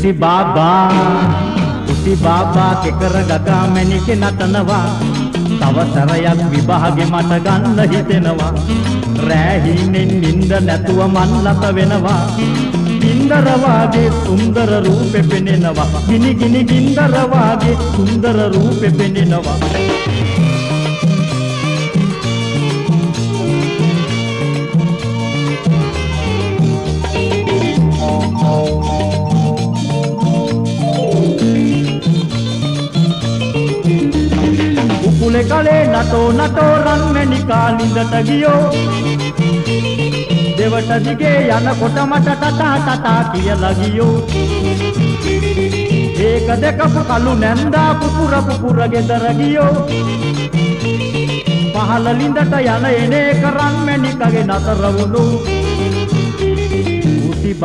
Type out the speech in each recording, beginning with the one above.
උසි බාබා කෙකර ගගා මැණිකේ නටනවා තව සරයක් විභාගේ මට ගන්න හිතෙනවා රෑ හිමින් නිින්ද නැතුව මන් ලත වෙනවා ගින්දර වාගේ සුන්දර රූපෙ පෙනෙනවා ගිනි ගිනි ගින්දර වාගේ සුන්දර රූපෙ පෙනෙනවා උකුලේ කලේ නටෝ රන්මැණිකා ලිඳට ගියෝ දෙවට දිගේ යනකොට මට ටටා කියලා ගියෝ ඒක දෙකපු කළු නැන්දා පුපුර ගෙදර ගියෝ පහළ ලිඳට යන එනේ රන්මැණිකගේ නතර වුණු උසි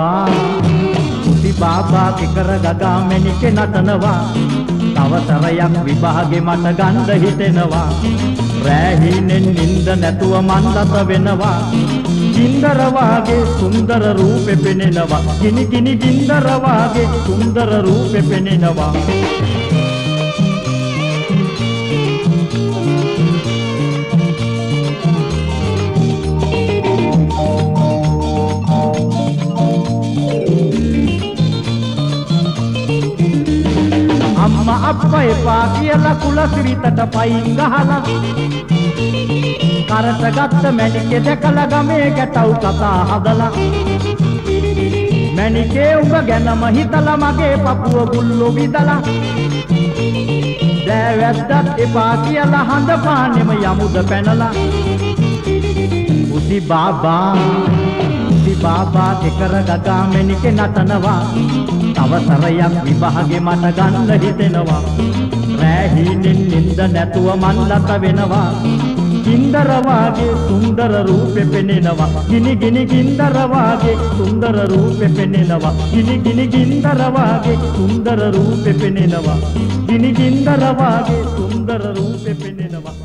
බාබා කෙකර ගගා මැණිකේ නටනවා තව සරයක් විභාගේ මට ගන්න හිතෙනවා රෑ හිනෙන් නිින්ද නැතුව මන් ලත වෙනවා ගින්දර වාගේ සුන්දර රූපෙ පෙනෙනවා ගිනි ගිනි ගින්දර වාගේ සුන්දර රූපෙ පෙනෙනවා අම්මා අප්පා එපා කියලා කුලසිරිතට පයින් ගහලා කරට ගත්ත මැණිකේ දැකලා ගමේ ගැටව් කතා හදලා මැණිකේ උඹ ගැනම හිතලා මගේ පපුව ගුල්ලෝ විදලා දෑවැද්දත් එපා කියලා හඳ පාන්නෙම යමුද පැනලා උසි බාබා කෙකර ගගා මැණිකේ නටනවා තව සරයක් විභාගේ මට ගන්න හිතෙනවා රෑ හිනෙන් නිින්ද නැතුව මන් ලත වෙනවා ගින්දර වාගේ සුන්දර රූපෙ පෙනෙනවා ගිනි ගිනි ගින්දර වාගේ සුන්දර රූපෙ පෙනෙනවා ගිනි ගිනි ගින්දර වාගේ සුන්දර රූපෙ පෙනෙනවා ගිනි ගින්දර වාගේ සුන්දර රූපෙ පෙනෙනවා